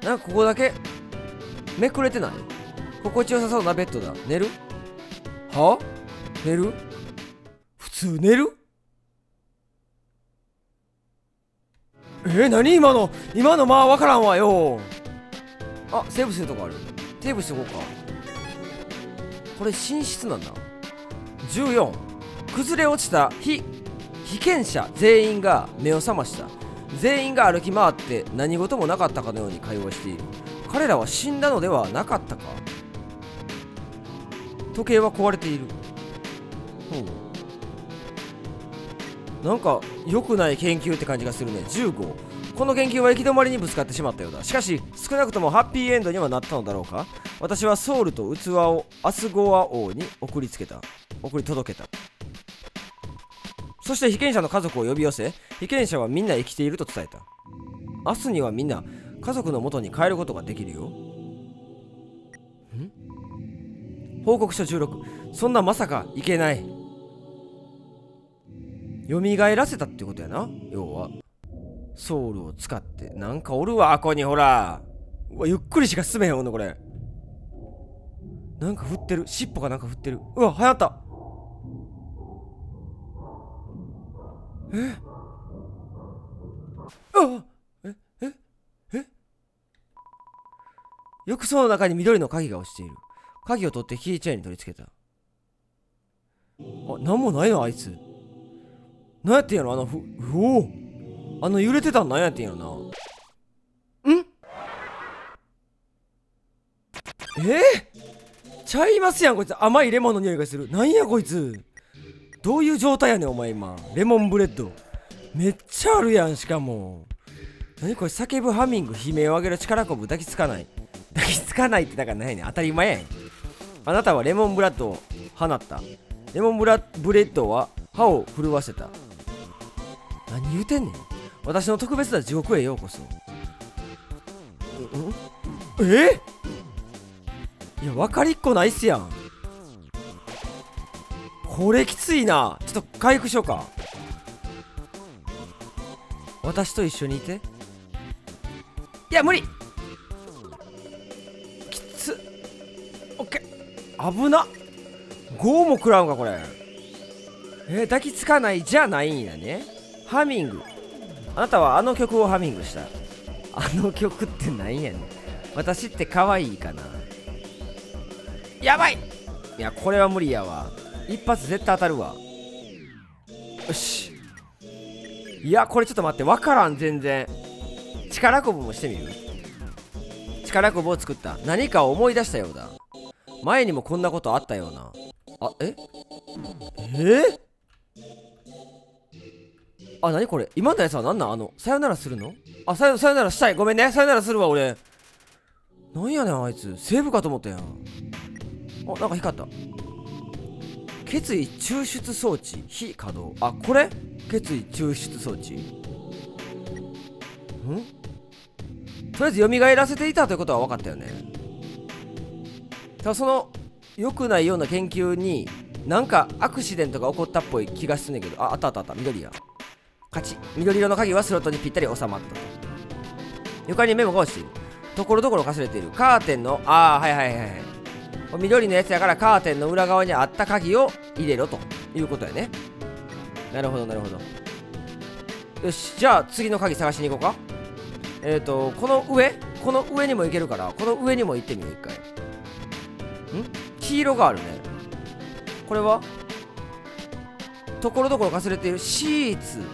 なんかここだけめくれてない？心地よさそうなベッドだ。寝る？は？寝る？普通寝る？何今のまあ分からんわよ。あ、セーブするとこある。セーブしとこうか。これ寝室なんだ。14、崩れ落ちた被験者全員が目を覚ました。全員が歩き回って何事もなかったかのように会話している。彼らは死んだのではなかったか。時計は壊れている。なんか良くない研究って感じがするね。15、この研究は行き止まりにぶつかってしまったようだ。しかし少なくともハッピーエンドにはなったのだろうか。私はソウルと器をアスゴア王に送り届けた。そして被験者の家族を呼び寄せ、被験者はみんな生きていると伝えた。明日にはみんな家族の元に帰ることができるよ。報告書16、そんなまさかいけない。蘇らせたってことやな。要はソウルを使って。なんかおるわ、ここにほら。うわ、ゆっくりしか進めへんのこれ。なんか振ってる。尻尾がなんか振ってる。うわ、流行った。浴槽の中に緑の鍵が落ちている。鍵を取ってキーチェーンに取り付けた。なんもないのあいつ。なんやってんやろ、揺れてたんなんやってんやろな。ちゃいますやんこいつ。甘いレモンの匂いがする。なんやこいつ。どういう状態やねんお前今。レモンブレッドめっちゃあるやん。しかも何これ。叫ぶ、ハミング、悲鳴を上げる、力こぶ、抱きつかない。抱きつかないってだからないねん。当たり前やん。あなたはレモンブラッドを放った。レモンブレッドは歯を震わせた。何言うてんねん。私の特別な地獄へようこそ。いや、分かりっこないっすやん。これきついな。ちょっと回復しようか。私と一緒にいて。いや無理。きつ。オッケー。危な。5も食らうんかこれ。抱きつかないじゃないんやね。ハミング。あなたはあの曲をハミングした。あの曲ってなんやねん。私って可愛いかな。やばい。いやこれは無理やわ。一発絶対当たるわ。よし。いやこれちょっと待って、分からん。全然。力こぶもしてみる。力こぶを作った。何かを思い出したようだ。前にもこんなことあったような。何これ。今のやつは何なん。さよならするの。さよならしたい。ごめんね。さよならするわ俺。なんやねんあいつ。セーブかと思ったやん。なんか光った。決意抽出装置非稼働。これ決意抽出装置。とりあえず蘇らせていたということは分かったよね。ただその良くないような研究になんかアクシデントが起こったっぽい気がするんだけど。あった。緑や。勝ち。緑色の鍵はスロットにぴったり収まったと。床にメモが落ちている。ところどころかすれている。カーテンの緑のやつやからカーテンの裏側にあった鍵を入れろということやね。なるほど。よし、じゃあ次の鍵探しに行こうか。この上にも行けるから、この上にも行ってみよう一回。黄色があるね。これはところどころかすれている。シーツ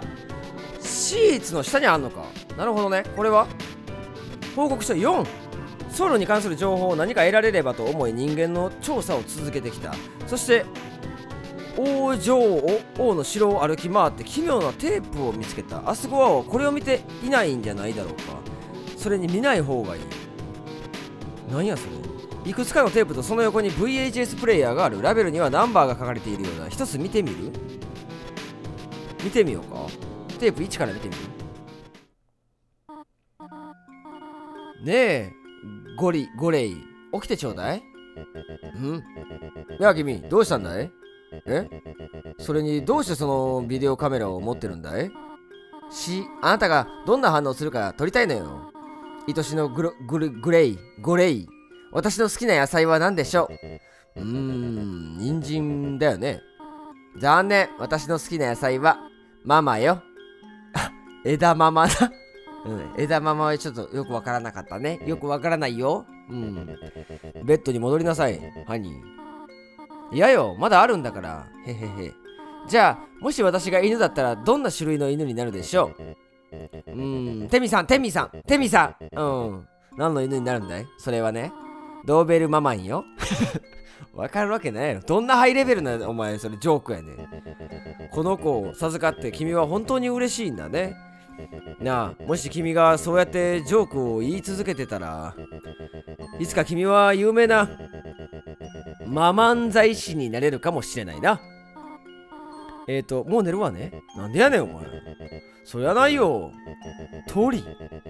の下にあんのか。なるほどね。これは報告書4、ソウルに関する情報を何か得られればと思い人間の調査を続けてきた。そして王の城を歩き回って奇妙なテープを見つけた。アスゴアはこれを見ていないんじゃないだろうか。それに見ない方がいい。なんやそれ。いくつかのテープとその横に VHS プレイヤーがある。ラベルにはナンバーが書かれているようだ。一つ見てみる。見てみようか。テープ1から見てみる。ねえゴレイ、起きてちょうだい。いや君どうしたんだい。それにどうしてそのビデオカメラを持ってるんだい。あなたがどんな反応するか撮りたいのよ。 愛しのグレイ、ゴレイ。私の好きな野菜は何でしょう？人参だよね。残念。私の好きな野菜はママよ。枝ママだ。枝ママはちょっとよくわからなかったね。よくわからないよ。ベッドに戻りなさい、ハニー。いやよ、まだあるんだから。へへへ。じゃあ、もし私が犬だったらどんな種類の犬になるでしょう？テミさん。何の犬になるんだい？それはね、ドーベルママンよ。わかるわけないやろ。どんなハイレベルな、お前、それジョークやねん。この子を授かって君は本当に嬉しいんだね。なあ、もし君がそうやってジョークを言い続けてたら、いつか君は有名なママンザイ師になれるかもしれないな。もう寝るわね。なんでやねんお前。そりゃないよ。トリ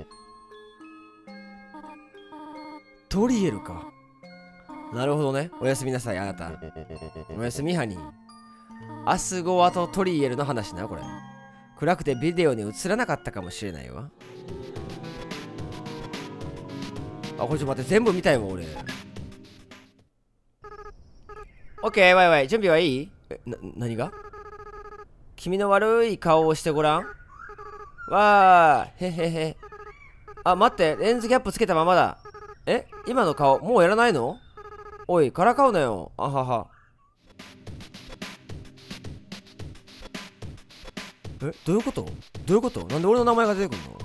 エルか。なるほどね。おやすみなさい、あなた。おやすみ、ハニー。アスゴアとトリエルの話な、これ。暗くてビデオに映らなかったかもしれないわ。あ、これちょっと待って、全部見たよ、俺。オッケー、ワイ、準備はいい？何が？君の悪い顔をしてごらん。わー、へへへ。あ、待って、レンズキャップつけたままだ。今の顔、もうやらないの？おい、からかうなよ。あはは。どういうこと？なんで俺の名前が出てくるの？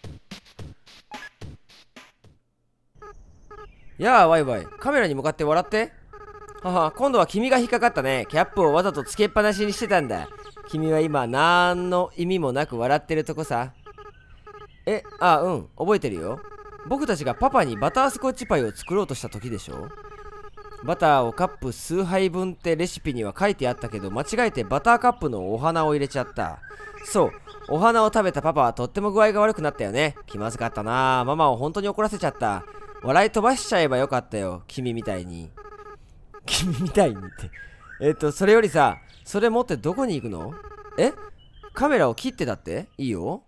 やあ、ワイ、カメラに向かって笑って。はは、今度は君が引っかかったね。キャップをわざとつけっぱなしにしてたんだ。君は今、なんの意味もなく笑ってるとこさ。覚えてるよ。僕たちがパパにバタースコッチパイを作ろうとした時でしょ。バターをカップ数杯分ってレシピには書いてあったけど、間違えてバターカップのお花を入れちゃった。そう、お花を食べたパパはとっても具合が悪くなったよね。気まずかったな。ママを本当に怒らせちゃった。笑い飛ばしちゃえばよかったよ。君みたいにって。それよりさ、それ持ってどこに行くの？カメラを切ってだって？いいよ。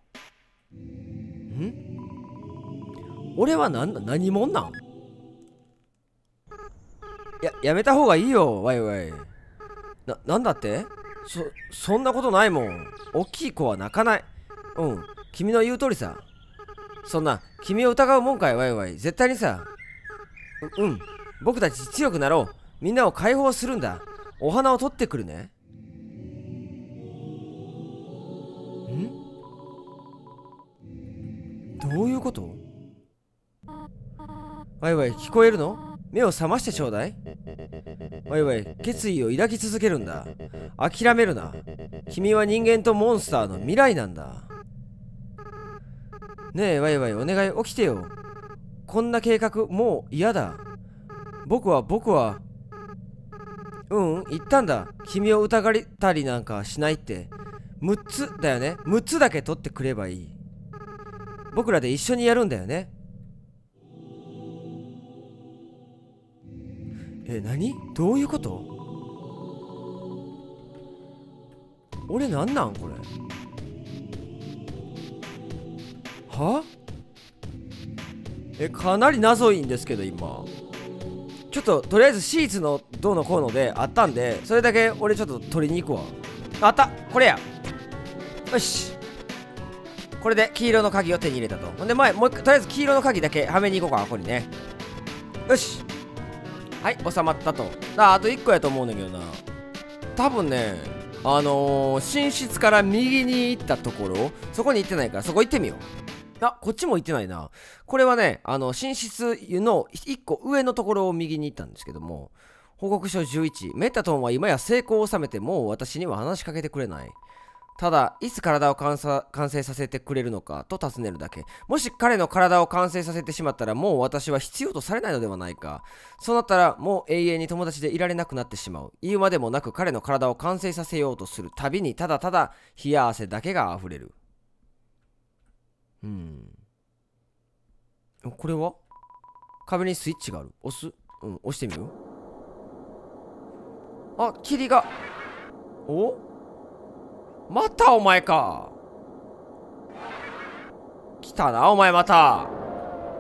俺は何者なん？やめた方がいいよ、ワイ。なんだって？そんなことないもん。大きい子は泣かない。君の言う通りさ。そんな、君を疑うもんかい、ワイ。絶対にさ。僕たち強くなろう。みんなを解放するんだ。お花を取ってくるね。どういうこと？ワイ、聞こえるの？目を覚ましてちょうだい。ワイ、決意を抱き続けるんだ。諦めるな。君は人間とモンスターの未来なんだ。ねえ、ワイ、お願い起きてよ。こんな計画もう嫌だ。僕は言ったんだ。君を疑ったりなんかしないって。6つだよね。6つだけ取ってくればいい。僕らで一緒にやるんだよね。何？どういうこと？俺なんなんこれ？は？かなり謎いんですけど今。ちょっととりあえずシーツのどうのこうのであったんで、それだけ俺ちょっと取りに行くわ。あった、これや。よし、これで黄色の鍵を手に入れたと。ほんでもう一回とりあえず黄色の鍵だけはめに行こうか、ここにね。よし、はい、収まったと。あと1個やと思うんだけどな。多分ね、寝室から右に行ったところ、そこに行ってないからそこ行ってみよう。こっちも行ってないな。これはね、寝室の1個上のところを右に行ったんですけども、報告書11、メタトンは今や成功を収めてもう私には話しかけてくれない。ただ、いつ体を完成させてくれるのかと尋ねるだけ。もし彼の体を完成させてしまったら、もう私は必要とされないのではないか。そうなったら、もう永遠に友達でいられなくなってしまう。言うまでもなく彼の体を完成させようとするたびに、ただただ冷や汗だけが溢れる。これは壁にスイッチがある。押す？押してみる？霧が。またお前か。来たなお前また。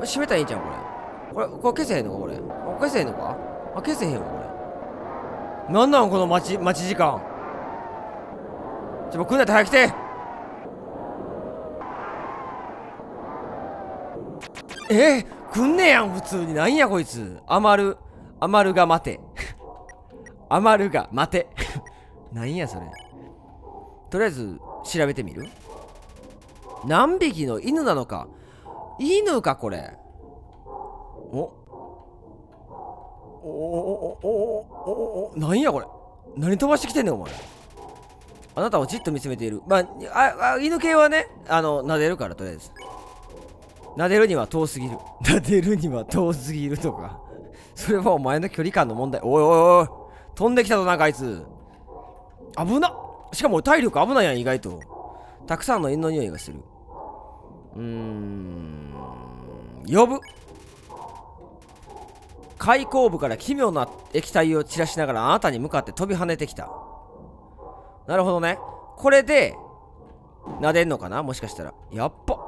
閉めたらいいんちゃうこれ消せへんのかこれ。消せへんのか。消せへんわこれ。なんなんこの待ち時間。もう来んなって早く来て。来んねやん普通に。なんやこいつ。余るが待て。余るが待て。なんやそれ。とりあえず調べてみる。何匹の犬なのか。犬かこれ。なんやこれ。何飛ばしてきてんねんお前。あなたをじっと見つめている。犬系はね、撫でるから。とりあえず撫でるには遠すぎる。撫でるには遠すぎるとか。それはお前の距離感の問題。おいおいおい、飛んできたぞなんかあいつ。危な。しかも体力危ないやん意外と。たくさんの犬の匂いがする。呼ぶ。開口部から奇妙な液体を散らしながらあなたに向かって飛び跳ねてきた。なるほどね。これで撫でんのかな、もしかしたら。やっぱ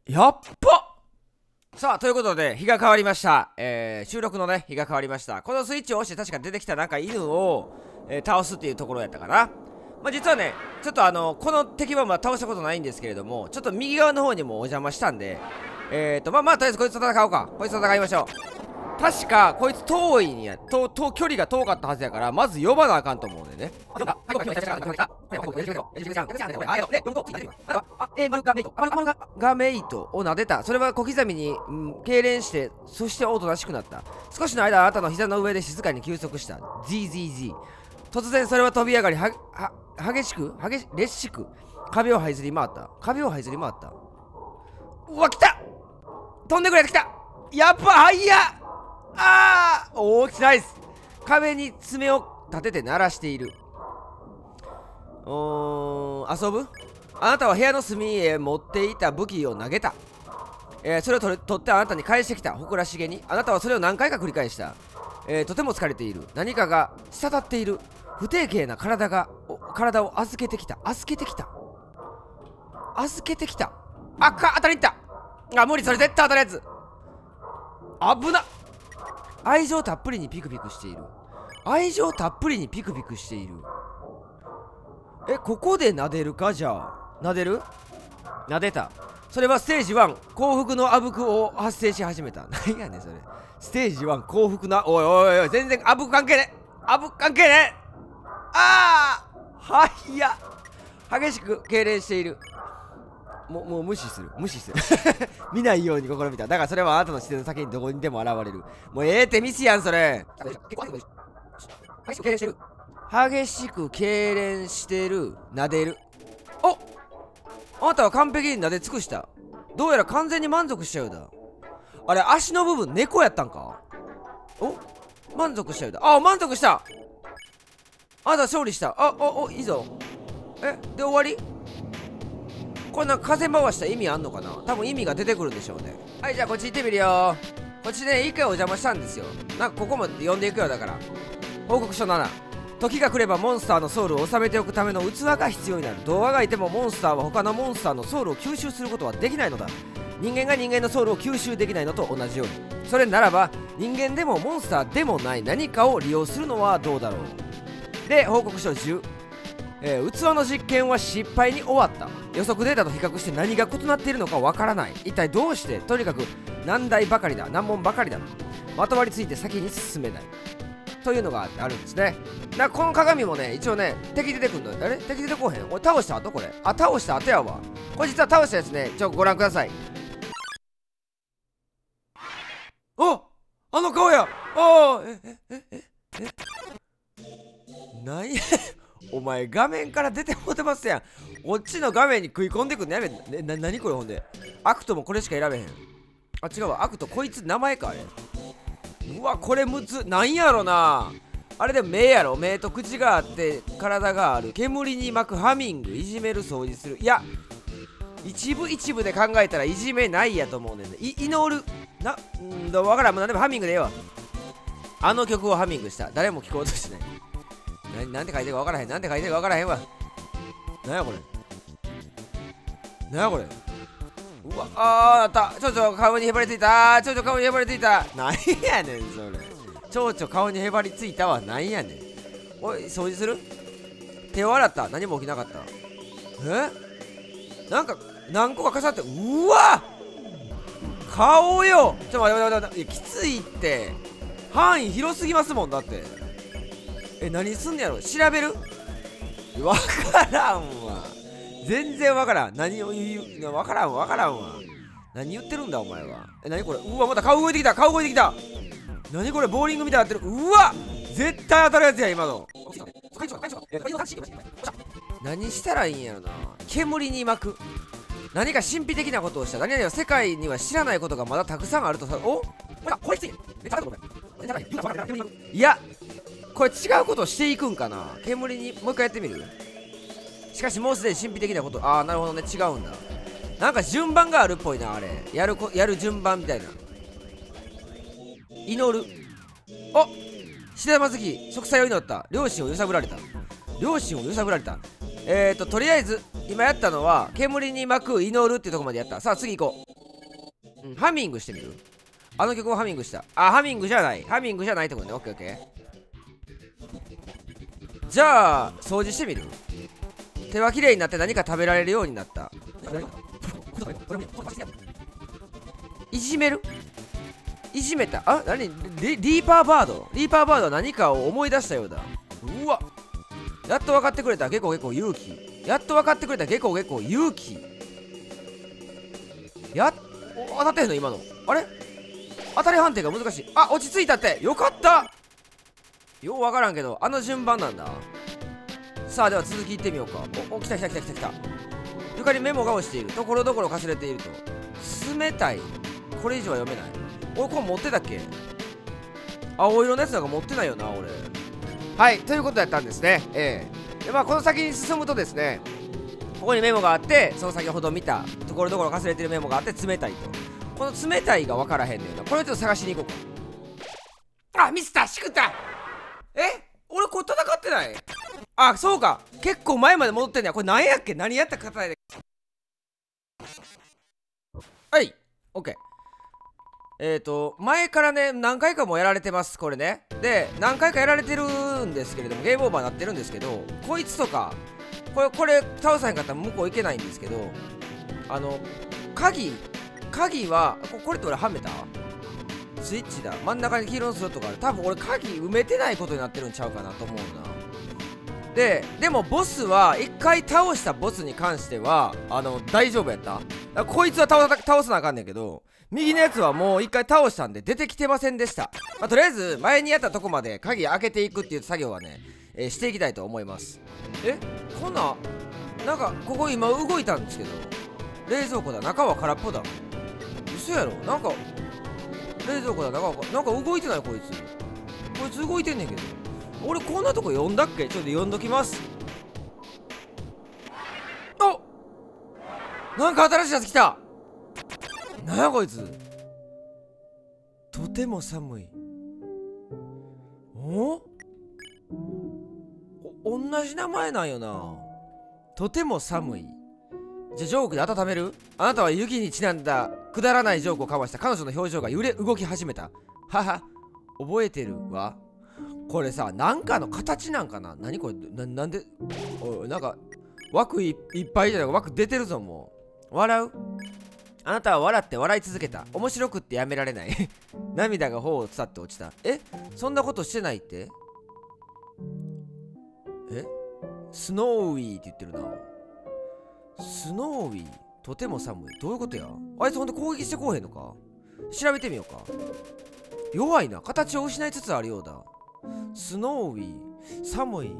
さあ、ということで日が変わりました。収録のね日が変わりました。このスイッチを押して確か出てきたなんか犬を、倒すっていうところやったかな。実はねちょっとこの敵は倒したことないんですけれども、ちょっと右側の方にもお邪魔したんで、とりあえずこいつと戦おうか。こいつと戦いましょう。確かこいつ遠いんや。距離が遠かったはずやから、まず呼ばなあかんと思うんでね。ガメイトを撫でた。それは小刻みに、痙攣して、そしておとなしくなった。少しの間あなたの膝の上で静かに休息した。ZZZ。突然それは飛び上がり、烈しく壁を這いずり回った。うわ来た。飛んでくれ来た。やっぱはいや。ナイス。壁に爪を立てて鳴らしている。遊ぶ。あなたは部屋の隅へ持っていた武器を投げた。それを取ってあなたに返してきた。誇らしげに。あなたはそれを何回か繰り返した。とても疲れている。何かが滴っている。不定形な体を預けてきた。当たりいった。無理。それ絶対当たるやつ。危な。愛情たっぷりにピクピクしている。ここで撫でるか。じゃあ撫でる。撫でた。それはステージ1、幸福のあぶくを発生し始めた。何やねんそれ。ステージ1、幸福な。おい全然あぶく関係ねえ。はいや。激しく痙攣している。もう無視する見ないように試みた。だからそれはあなたの視線の先にどこにでも現れる。もうってミスやんそれ。激しく痙攣してる。撫でる。あなたは完璧に撫で尽くした。どうやら完全に満足したようだ。あれ足の部分猫やったんか。満足したようだ。満足した。あなた勝利した。いいぞ。で終わり。これなんか風回した意味あんのかな。多分意味が出てくるんでしょうね。はい、じゃあこっち行ってみるよ。こっちね一回お邪魔したんですよ。なんかここまで呼んでいくよ。だから報告書7。時が来ればモンスターのソウルを収めておくための器が必要になる。どうあがいてもモンスターは他のモンスターのソウルを吸収することはできないのだ。人間が人間のソウルを吸収できないのと同じように。それならば人間でもモンスターでもない何かを利用するのはどうだろう。で報告書10。器の実験は失敗に終わった。予測データと比較して何が異なっているのかわからない。一体どうして。とにかく難問ばかりだ。まとわりついて先に進めないというのがあるんですね。この鏡もね一応ね敵出てくんの。敵出てこへん。俺倒した後これ。倒した後やわ。これ実は倒したやつね。ご覧ください。あの顔や。なんやお前画面から出てもうてますやん。こっちの画面に食い込んでくんのやめ。何これ。ほんでアクトもこれしか選べへん。違うわ。アクトこいつ名前かあれ。うわこれむず。なんやろな。あれでも目やろ。目と口があって体がある。煙に巻くハミング。いじめる掃除する。いや一部で考えたらいじめないやと思うねんね。祈るわからん。もう何でもハミングでええわ。あの曲をハミングした。誰も聞こうとしない。なんて書いてるか分からへん。なんやこれ。 うわあーあった。顔にへばりついた。顔にへばりついた。なんやねんそれ。顔にへばりついたはなんやねん。おい掃除する。手を洗った。何も起きなかった。なんか何個かかさって。うわ顔よ。待って、きついって。範囲広すぎますもん。だって何すんねやろ。調べる。わからんわ。全然わからん。何を言う。わからんわ。何言ってるんだお前は。何これ。うわまた顔動いてきた。何これ。ボーリングみたいになってる。うわ絶対当たるやつや今の。何したらいいんやろな。煙に巻く。何か神秘的なことをした。何々は世界には知らないことがまだたくさんあるとさ。おいやこれ違うことをしていくんかな。煙にもう一回やってみる。しかしもうすでに神秘的なこと。ああなるほどね。違うんだ。なんか順番があるっぽいな。あれやる順番みたいな。祈る。お白玉好き。植栽を祈った。両親を揺さぶられた。とりあえず今やったのは煙に巻く祈るっていうとこまでやった。さあ次行こう。ハミングしてみる。あの曲をハミングした。ハミングじゃないってことね。オッケー。じゃあ掃除してみる。手はきれいになって何か食べられるようになった。いじめる。いじめた。何。リーパーバードは何かを思い出したようだ。うわやっと分かってくれた。結構勇気。当たってへんの今の。あれ当たり判定が難しい。落ち着いたって。よかった。よう分からんけどあの順番なんだ。さあでは続きいってみようか。来た。床にメモが落ちている。ところどころかすれていると。冷たい。これ以上は読めない。俺これ持ってたっけ。青色のやつなんか持ってないよな俺。はいということやったんですね。でこの先に進むとですね、ここにメモがあって、その先ほど見たところどころかすれてるメモがあって、冷たいと。この冷たいが分からへんねんな。これちょっと探しに行こうか。ミスった。しくった。俺これ戦ってない。そうか結構前まで戻ってんねや。これ何やっけ。何やった方で。はいオッケー。前からね何回かもやられてます。これね。で何回かやられてるんですけれども、ゲームオーバーになってるんですけど、こいつとかこれ倒さへんかったら向こう行けないんですけど、鍵はこれって俺はめた。スイッチだ。真ん中に黄色のスロットがある。多分俺鍵埋めてないことになってるんちゃうかなと思うな。でもボスは一回倒したボスに関しては大丈夫やった。こいつは倒さなあかんねんけど、右のやつはもう一回倒したんで出てきてませんでした。とりあえず前にやったとこまで鍵開けていくっていう作業はね、していきたいと思います。こんなんかここ今動いたんですけど、冷蔵庫だ。中は空っぽだ。嘘やろ。なんか冷蔵庫だ。なんか動いてない。こいつ動いてんねんけど。俺こんなとこ読んだっけ。ちょっと読んどきます。なんか新しいやつ来た。なんやこいつ。とても寒い。同じ名前なんよな。とても寒い。じゃあジョークで温める。あなたは雪にちなんだくだらないジョークをかました。彼女の表情が動き始めた。覚えてるわ。これさ、なんかの形なんかな。何これ。なんでなんか枠いっぱいじゃないか。枠出てるぞ。もう笑う。あなたは笑って笑い続けた。面白くってやめられない涙が頬を伝って落ちた。そんなことしてないって。スノーウィーって言ってるな。スノーウィー。とても寒い。どういうことや。あいつほんと攻撃してこうへんのか。調べてみようか。弱いな。形を失いつつあるようだ。スノーウィー。寒い。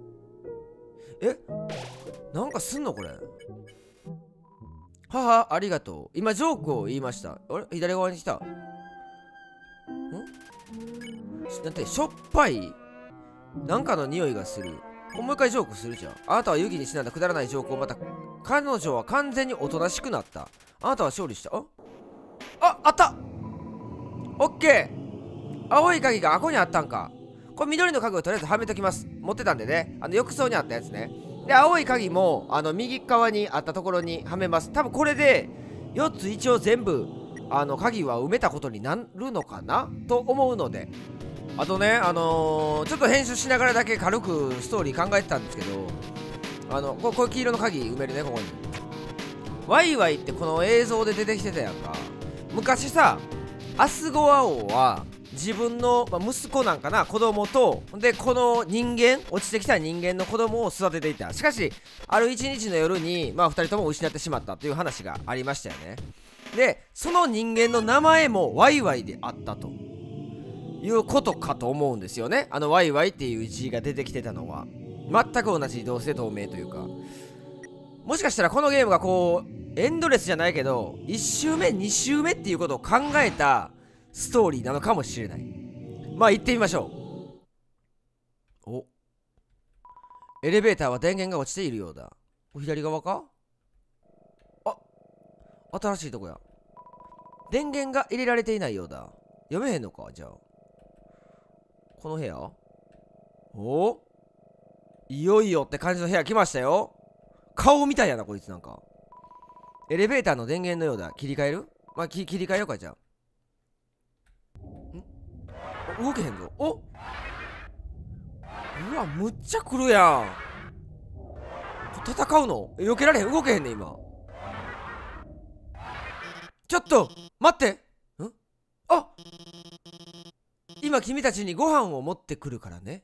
なんかすんのこれ。ありがとう。今ジョークを言いました。左側に来た。だってしょっぱいなんかの匂いがする。もう一回ジョークするじゃん。あなたは雪にちなんだくだらないジョークをまた。彼女は完全におとなしくなった。あなたは勝利した。あった。オッケー。青い鍵があこにあったんか。これ緑の鍵をとりあえずはめときます。持ってたんでね。浴槽にあったやつね。で青い鍵も右側にあったところにはめます。多分これで 4つ一応全部鍵は埋めたことになるのかなと思うので、あとねちょっと編集しながらだけ軽くストーリー考えてたんですけど、これ黄色の鍵埋めるね。ここにワイワイってこの映像で出てきてたやんか。昔さ、アスゴア王は自分の、息子なんかな、子供とでこの人間、落ちてきた人間の子供を育てていた。しかしある一日の夜に2人とも失ってしまったという話がありましたよね。でその人間の名前もワイワイであったということかと思うんですよね。ワイワイっていう字が出てきてたのは全く同じ同姓同名というか、もしかしたらこのゲームがこうエンドレスじゃないけど1周目2周目っていうことを考えたストーリーなのかもしれない。行ってみましょう。お、エレベーターは電源が落ちているようだ。左側か。あ、新しいとこや。電源が入れられていないようだ。読めへんのか。じゃあこの部屋、お、いよいよって感じの部屋来ましたよ。顔みたいやなこいつ。なんかエレベーターの電源のようだ。切り替える？切り替えようか。じゃあ動けへんぞ。お、うわ、むっちゃ来るやん。戦うの避けられへん。動けへんね今。ちょっと待って。あ、今君たちにご飯を持ってくるからね。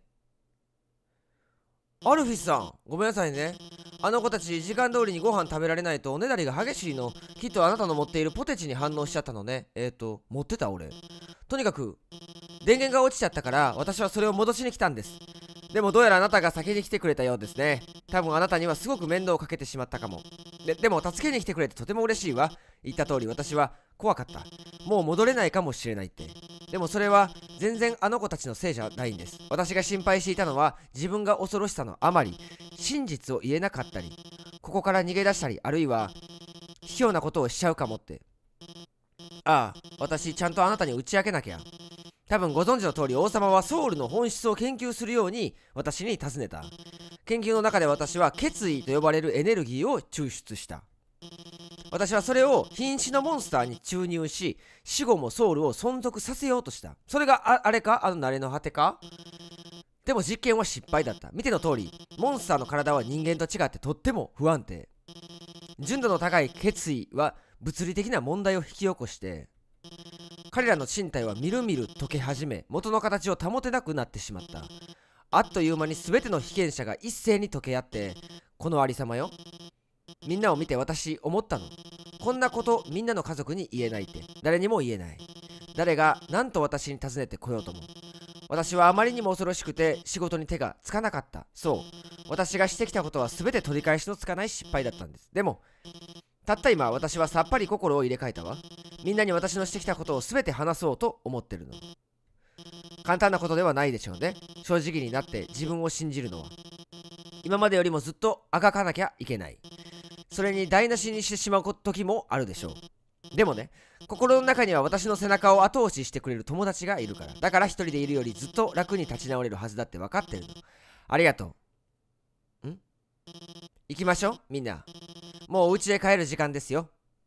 アルフィスさん、ごめんなさいね。あの子たち時間通りにご飯食べられないとおねだりが激しいの。きっとあなたの持っているポテチに反応しちゃったのね。持ってた俺。とにかく電源が落ちちゃったから私はそれを戻しに来たんです。でもどうやらあなたが先に来てくれたようですね。多分あなたにはすごく面倒をかけてしまったかも。でも助けに来てくれてとても嬉しいわ。言った通り私は怖かった。もう戻れないかもしれないって。でもそれは全然あの子たちのせいじゃないんです。私が心配していたのは自分が恐ろしさのあまり真実を言えなかったり、ここから逃げ出したり、あるいは卑怯なことをしちゃうかもって。ああ、私ちゃんとあなたに打ち明けなきゃ。多分ご存知の通り王様はソウルの本質を研究するように私に尋ねた。研究の中で私は決意と呼ばれるエネルギーを抽出した。私はそれを瀕死のモンスターに注入し、死後もソウルを存続させようとした。それが あれか、慣れの果てか。でも実験は失敗だった。見ての通りモンスターの体は人間と違ってとっても不安定。純度の高い決意は物理的な問題を引き起こして、彼らの身体はみるみる溶け始め、元の形を保てなくなってしまった。あっという間に全ての被験者が一斉に溶け合って、このありさまよ。みんなを見て私思ったの。こんなことみんなの家族に言えないって。誰にも言えない。誰が何と私に尋ねてこようとも。私はあまりにも恐ろしくて仕事に手がつかなかった。そう、私がしてきたことは全て取り返しのつかない失敗だったんです。でもたった今私はさっぱり心を入れ替えたわ。みんなに私のしてきたことを全て話そうと思ってるの。簡単なことではないでしょうね。正直になって自分を信じるのは。今までよりもずっとあがかなきゃいけない。それに台無しにしてしまう時もあるでしょう。でもね、心の中には私の背中を後押ししてくれる友達がいるから。だから一人でいるよりずっと楽に立ち直れるはずだって分かってるの。ありがとう。行きましょうみんな。もうお家へ帰る時間ですよ。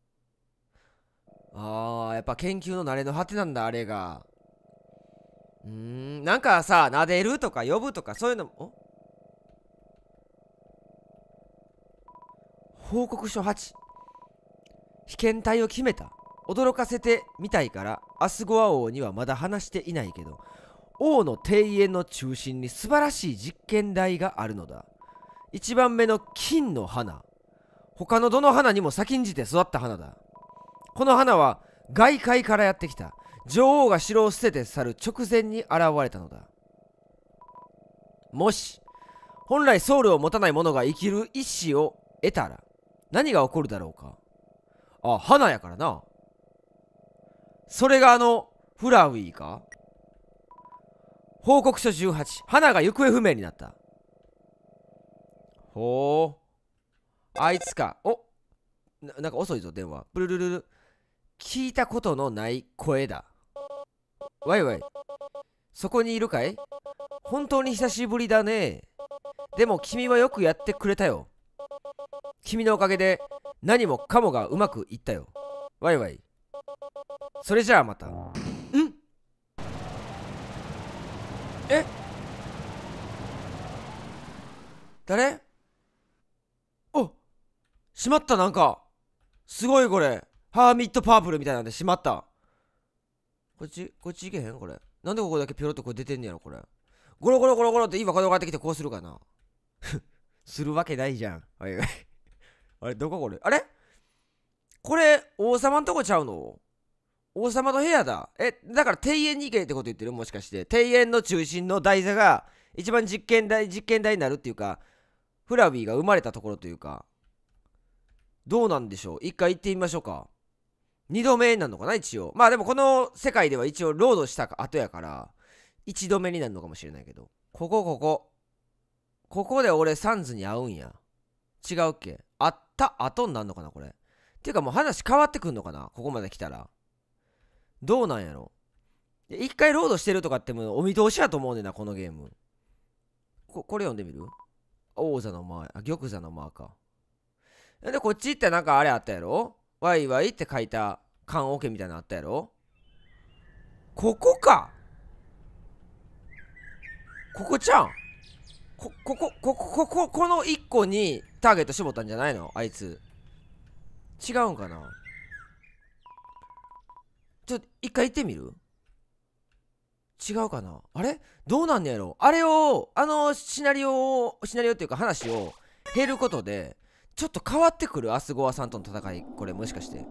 やっぱ研究の慣れの果てなんだあれが。なんかさ、撫でるとか呼ぶとかそういうのも。報告書8、被験体を決めた。驚かせてみたいからアスゴア王にはまだ話していないけど、王の庭園の中心に素晴らしい実験台があるのだ。1番目の金の花、他のどの花にも先んじて育った花だ。この花は外界からやってきた。女王が城を捨てて去る直前に現れたのだ。もし本来ソウルを持たない者が生きる意志を得たら何が起こるだろうか。花やからな。それがフラウィーか。報告書18、花が行方不明になった。ほう、あいつか。なんか遅いぞ電話。プルルルル。聞いたことのない声だ。わいわい、そこにいるかい。本当に久しぶりだね。でも君はよくやってくれたよ。君のおかげで何もかもがうまくいったよ。 ワイワイ。それじゃあまた。え、誰？お、しまった。なんかすごいこれ。ハーミットパープルみたいなんでしまった。こっち行けへんこれ。なんでここだけピョロっとこれ出てんねやろこれ。ゴロゴロゴロゴロって今これかってきてこうするかな。するわけないじゃん。はいはい。あれどここれ。あれこれ王様んとこちゃうの？王様の部屋だ。だから庭園に行けってこと言ってる？もしかして庭園の中心の台座が一番実験台になるっていうか、フラビーが生まれたところというか、どうなんでしょう。一回行ってみましょうか。二度目になるのかな一応。まあでもこの世界では一応ロードした後やから一度目になるのかもしれないけど、ここで俺サンズに会うんや。違うっけ？会った後になるのかなこれ。っていうかもう話変わってくんのかなここまで来たら。どうなんやろ。一回ロードしてるとかってもうお見通しやと思うねんなこのゲーム。これ読んでみる？王座の間、玉座の間か。でこっち行ってなんかあれあったやろ。ワイワイって書いた缶オケみたいなのあったやろ。ここか。ここちゃん。この1個にターゲット絞ったんじゃないのあいつ。違うんかな。ちょっと一回行ってみる？違うかな。あれどうなんねやろ。あれをシナリオっていうか話を減ることでちょっと変わってくる？アスゴアさんとの戦い。これもしかして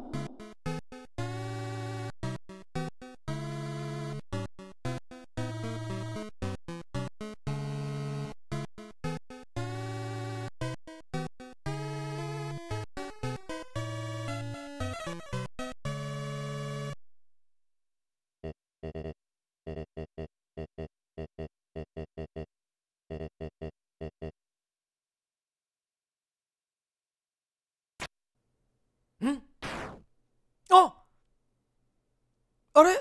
ん？あれ？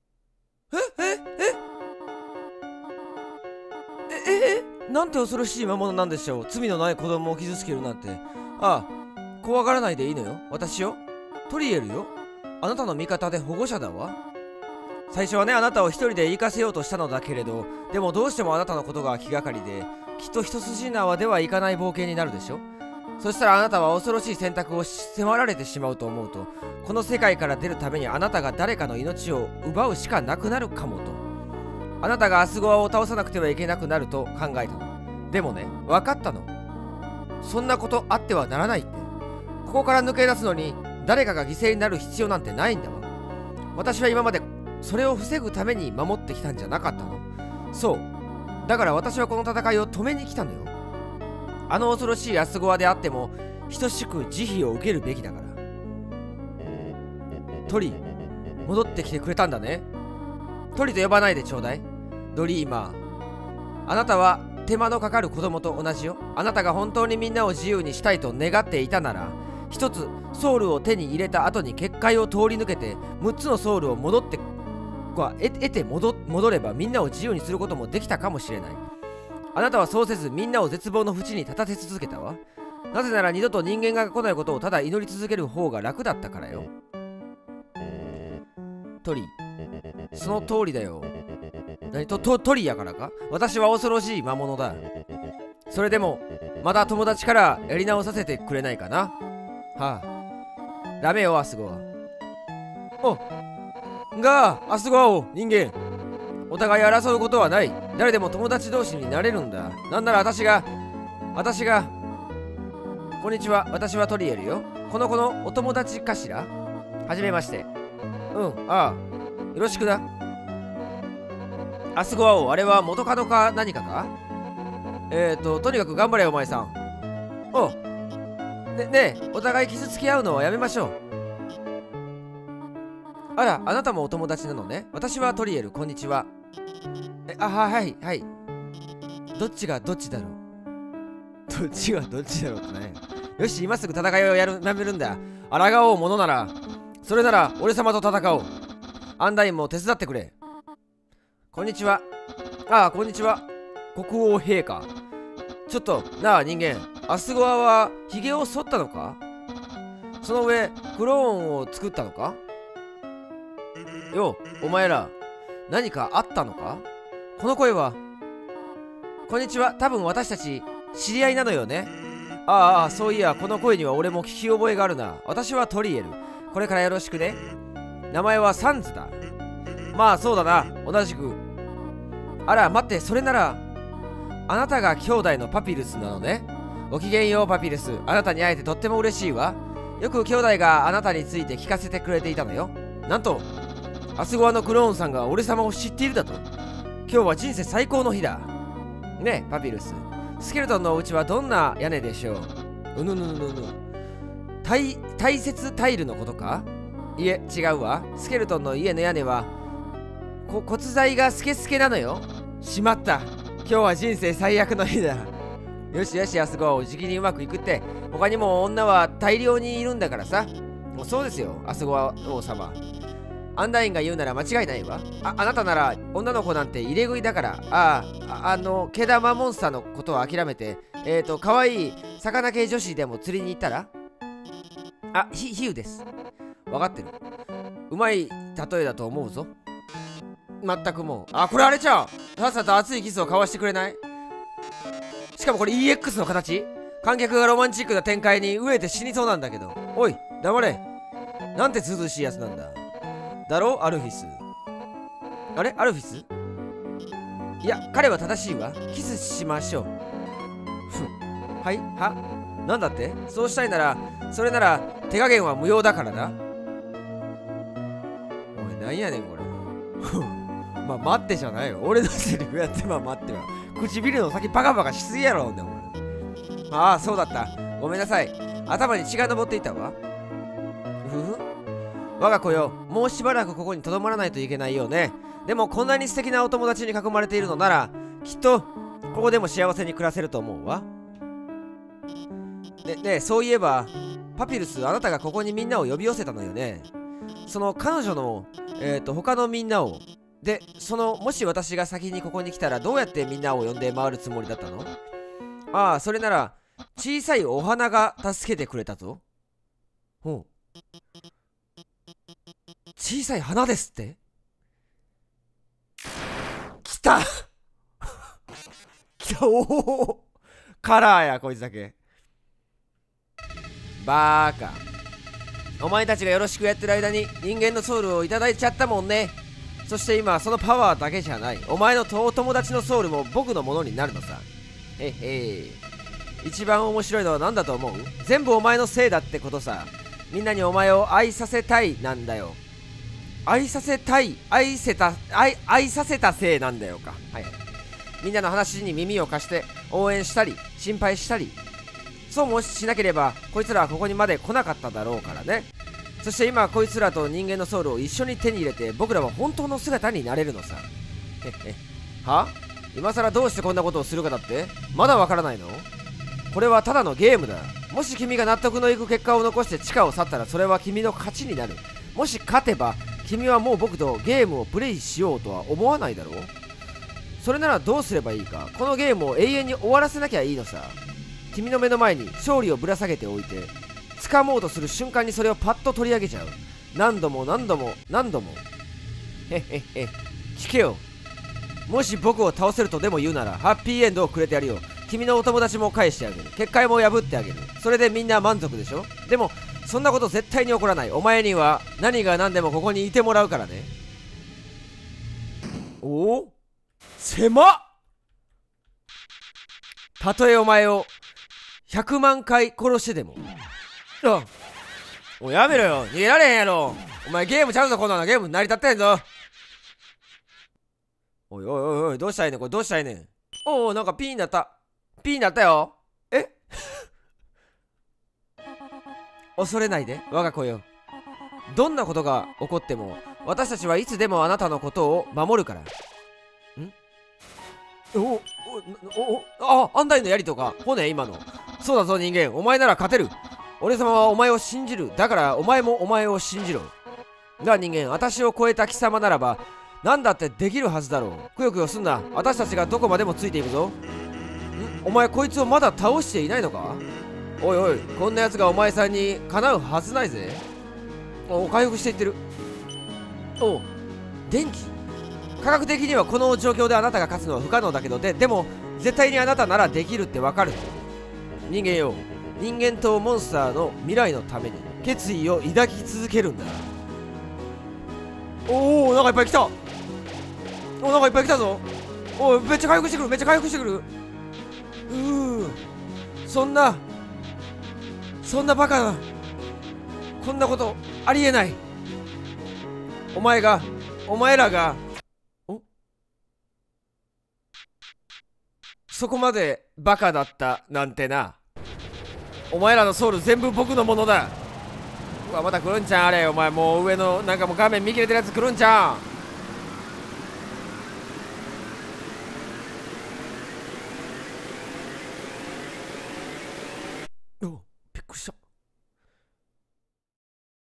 なんて恐ろしい魔物なんでしょう。罪のない子供を傷つけるなんて。ああ、怖がらないでいいのよ。私よ。トリエルよ。あなたの味方で保護者だわ。最初はね、あなたを一人で行かせようとしたのだけれど、でもどうしてもあなたのことが気がかりで、きっと一筋縄ではいかない冒険になるでしょ。そしたらあなたは恐ろしい選択を迫られてしまうと思うと、この世界から出るためにあなたが誰かの命を奪うしかなくなるかもと。あなたがアスゴアを倒さなくてはいけなくなると考えたの。でもね、分かったの。そんなことあってはならないって。ここから抜け出すのに誰かが犠牲になる必要なんてないんだわ。私は今までそれを防ぐために守ってきたんじゃなかったの。そう。だから私はこの戦いを止めに来たのよ。あの恐ろしいアスゴアであっても等しく慈悲を受けるべきだから。トリ、戻ってきてくれたんだね。トリと呼ばないでちょうだい。ドリーマー。あなたは手間のかかる子供と同じよ。あなたが本当にみんなを自由にしたいと願っていたなら、一つソウルを手に入れた後に結界を通り抜けて6つのソウルを得て戻ればみんなを自由にすることもできたかもしれない。あなたはそうせずみんなを絶望の淵に立たせ続けたわ。なぜなら二度と人間が来ないことをただ祈り続ける方が楽だったからよ。トリ、その通りだよ。トリやからか。私は恐ろしい魔物だ。それでもまた友達からやり直させてくれないかな。はあ、ダメよアスゴア。アスゴアを人間、お互い争うことはない。誰でも友達同士になれるんだ。なんなら私がこんにちは、私はトリエルよ。この子のお友達かしら。はじめまして。ああ、よろしくな。アスゴア王、あれは元カノか何かか。とにかく頑張れよお前さん。ねえ、お互い傷つけ合うのはやめましょう。あら、あなたもお友達なのね。私はトリエル、こんにちは。はいはい。どっちがどっちだろう。どっちがどっちだろうってね。よし、今すぐ戦いをやめるんだ。抗おうものなら、それなら俺様と戦おう。アンダインも手伝ってくれ。こんにちは。こんにちは。国王陛下。ちょっとなあ人間、アスゴアはヒゲを剃ったのか。 その上クローンを作ったのか？よう、お前ら何かあったのか？この声は。こんにちは。多分私たち知り合いなのよね。ああ、そういや、この声には俺も聞き覚えがあるな。私はトリエル。これからよろしくね。名前はサンズだ。まあそうだな、同じく。あら待って、それならあなたが兄弟のパピルスなのね。ごきげんようパピルス。あなたに会えてとっても嬉しいわ。よく兄弟があなたについて聞かせてくれていたのよ。なんとアスゴアのクローンさんが俺様を知っているだと。今日は人生最高の日だねえパピルス。スケルトンのお家はどんな屋根でしょう？うぬぬぬぬぬ。大切タイルのことか？いえ、違うわ。スケルトンの家の屋根は骨材がスケスケなのよ。しまった、今日は人生最悪の日だ。よしよし、アスゴ、じきにうまくいくって。他にも女は大量にいるんだからさ。もうそうですよ、アスゴ王様。アンダインが言うなら間違いないわ。あなたなら女の子なんて入れ食いだから。毛玉モンスターのことは諦めて、可愛い魚系女子でも釣りに行ったら？比喩です。分かってる。うまい例えだと思うぞ。まったくもう。これあれちゃう。さっさと熱いキスを交わしてくれない？しかもこれ EX の形？観客がロマンチックな展開に飢えて死にそうなんだけど。おい、黙れ。なんてずうずうしいやつなんだ。だろアルフィス。あれアルフィス？いや、彼は正しいわ。キスしましょう。なんだって？そうしたいなら、それなら手加減は無用だからな。おい、なんやねんこれ。まあ待ってじゃないよ。俺のセリフやって待っては。唇の先パカパカしすぎやろほんでお前。そうだった。ごめんなさい。頭に血が上っていたわ。我が子よ、もうしばらくここにとどまらないといけないよね。でもこんなに素敵なお友達に囲まれているのなら、きっとここでも幸せに暮らせると思うわ。ねえ、そういえばパピルス、あなたがここにみんなを呼び寄せたのよね。その彼女の他のみんなを。で、もし私が先にここに来たらどうやってみんなを呼んで回るつもりだったの？それなら小さいお花が助けてくれたぞ。ほう。小さい花ですって？来た来た。おお、カラーやこいつだけ。バーカ。お前たちがよろしくやってる間に人間のソウルをいただいちゃったもんね。そして今そのパワーだけじゃない、お前のお友達のソウルも僕のものになるのさ。へへ。一番面白いのは何だと思う？全部お前のせいだってことさ。みんなにお前を愛させたいなんだよ。愛させたい、愛させたせいなんだよか。はい。みんなの話に耳を貸して応援したり心配したり、そうもしなければこいつらはここにまで来なかっただろうからね。そして今こいつらと人間のソウルを一緒に手に入れて僕らは本当の姿になれるのさ。は？今さらどうしてこんなことをするかだってまだわからないの？これはただのゲームだ。もし君が納得のいく結果を残して地下を去ったらそれは君の勝ちになる。もし勝てば君はもう僕とゲームをプレイしようとは思わないだろう。それならどうすればいいか。このゲームを永遠に終わらせなきゃいいのさ。君の目の前に勝利をぶら下げておいて、掴もうとする瞬間にそれをパッと取り上げちゃう。何度も何度も何度も。聞けよ。もし僕を倒せるとでも言うならハッピーエンドをくれてやるよ。君のお友達も返してあげる。結界も破ってあげる。それでみんな満足でしょ。でもそんなこと絶対に起こらない。お前には何が何でもここにいてもらうからね。おお、狭っ。たとえお前を100万回殺してでも。おいやめろよ、逃げられへんやろ。お前ゲームちゃうぞ、こんなのゲーム成り立ってんぞ。おいおいおいおい、どうしたらいいねんこれ、どうしたらいいねん。おお、なんかピーになった。ピーになったよ。え恐れないで我が子よ。どんなことが起こっても私たちはいつでもあなたのことを守るから。アンダイのやりとか骨今の。そうだぞ人間、お前なら勝てる。俺様はお前を信じる。だからお前もお前を信じろ。が人間、私を超えた貴様ならば何だってできるはずだろう。くよくよすんな。私たちがどこまでもついていくぞ。お前こいつをまだ倒していないのか？ おいおい、こんなやつがお前さんにかなうはずないぜ。お、回復していってる。お、電気。科学的にはこの状況であなたが勝つのは不可能だけど、でも絶対にあなたならできるってわかる。人間よ、人間とモンスターの未来のために決意を抱き続けるんだ。おお、なんかいっぱい来た。お、なんかいっぱい来たぞ。おい、めっちゃ回復してくる、めっちゃ回復してくる。そんなバカな、こんなことありえない。お前らがそこまでバカだったなんてな。お前らのソウル全部僕のものだ。うわ、また来るんちゃん。あれ、お前もう上のなんかもう画面見切れてるやつ来るんちゃん。